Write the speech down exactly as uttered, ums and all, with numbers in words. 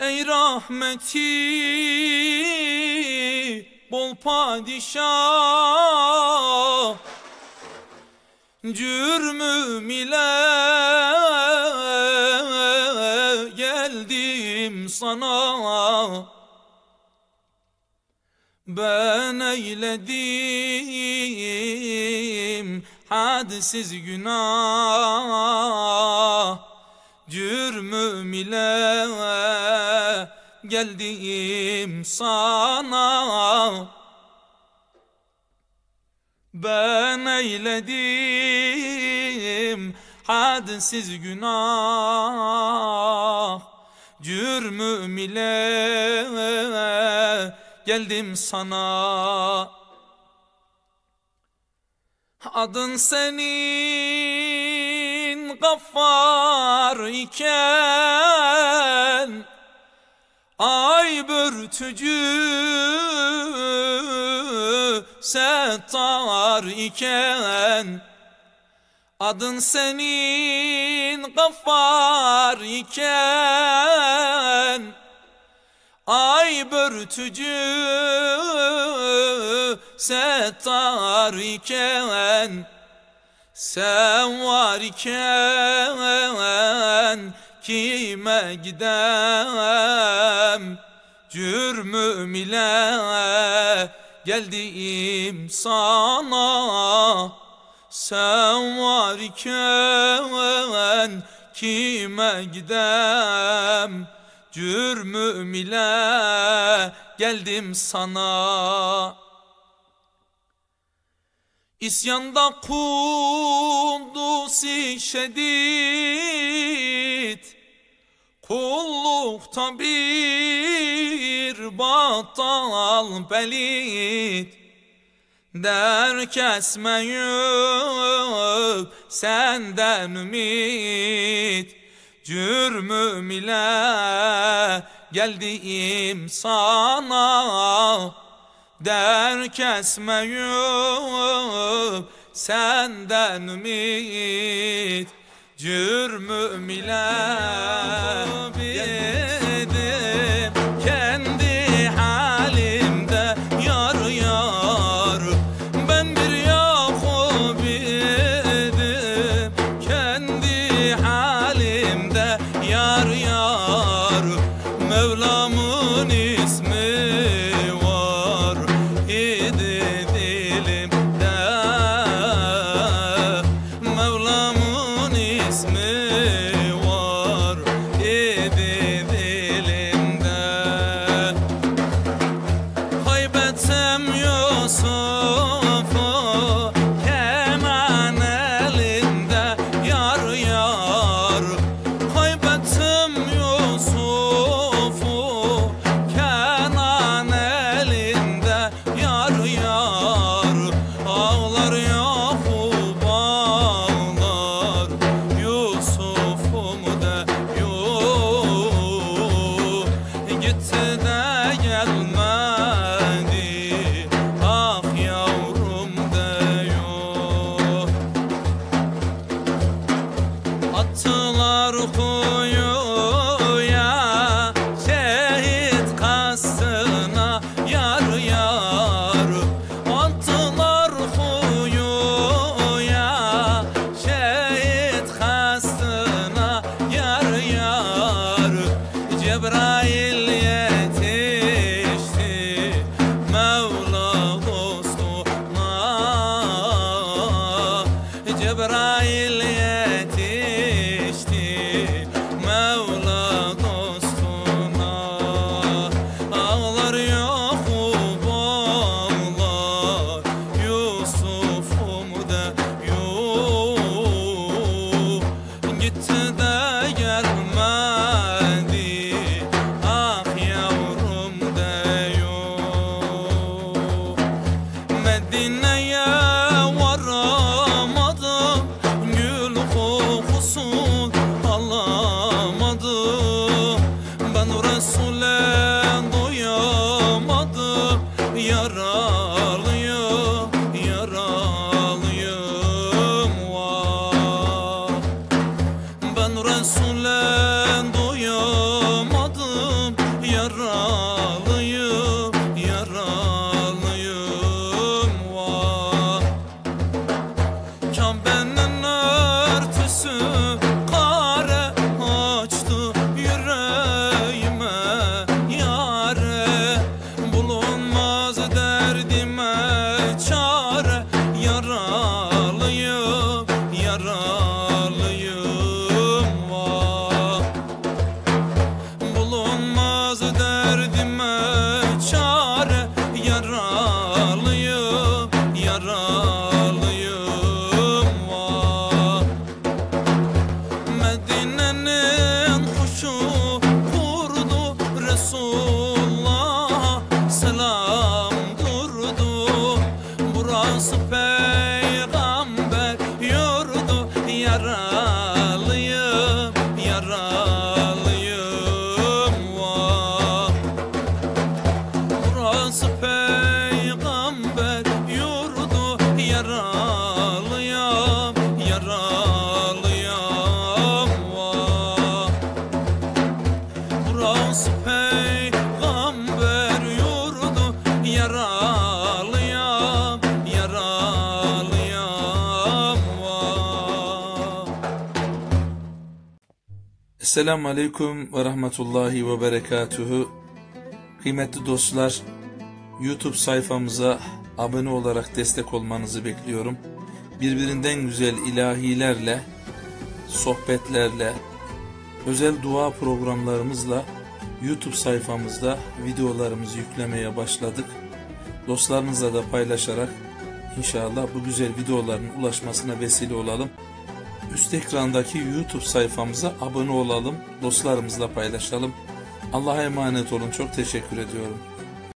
Ey rahmeti bol padişah, cürmüm ile geldim sana. Ben eyledim hadsiz günah, cürmüm ile geldim sana. Ben eyledim hadsiz günah, cürmüm ile geldim sana. Adın senin Gaffar iken, ay börtücü Settar iken. Adın senin Gaffar iken, ay börtücü Settar iken. Sen var iken kime gidem, cürmüm ile geldim sana. Sen var iken kime gidem, cürmüm ile geldim sana. İsyanda Kuddus-i şedid, kullukta bir battal pelit. Der kesmeyip senden ümit, cürmüm ile geldim sana. Der kesmeyip senden ümit, cürmüm ile geldim kendi halimde yar yar. Ben bir Yakub idim kendi halimde yar yar. Mevlam'ın ismi var idi dilimde, Mevlam'ın ismi var idi dilimde. Kaybetsem Yusuf'u keman elinde yar yar. Kaybetsem Yusuf'u keman elinde yar yar. Ağlar Yakub ağlar, Yusuf'um da yok. Gitti de gelmedi, ah yavrum da yok. Attılar kuyuya şehit kastına yar yar. Attılar kuyuya şehit kastına yar yar. Cebrail yetişti Mevla dostuna, Cebrail yetişti Mevla dostuna. Ağlar Yakub ağlar, Yusuf'um da yok. Gitti de gelmedi, ah yavrum da yok. Medine'ye varamadım, gül kokusun alamadım. Ben Resul'e doyamadım, yaralıyım, yaralıyım vah. Ben Resul'e doyamadım, dost peygamber yurdu. Yaralıyam, yaralıyam vah. Esselamu Aleyküm ve Rahmetullahi ve Berekatuhu. Kıymetli dostlar, YouTube sayfamıza abone olarak destek olmanızı bekliyorum. Birbirinden güzel ilahilerle, sohbetlerle, özel dua programlarımızla YouTube sayfamızda videolarımızı yüklemeye başladık. Dostlarınızla da paylaşarak inşallah bu güzel videoların ulaşmasına vesile olalım. Üst ekrandaki YouTube sayfamıza abone olalım, dostlarımızla paylaşalım. Allah'a emanet olun. Çok teşekkür ediyorum.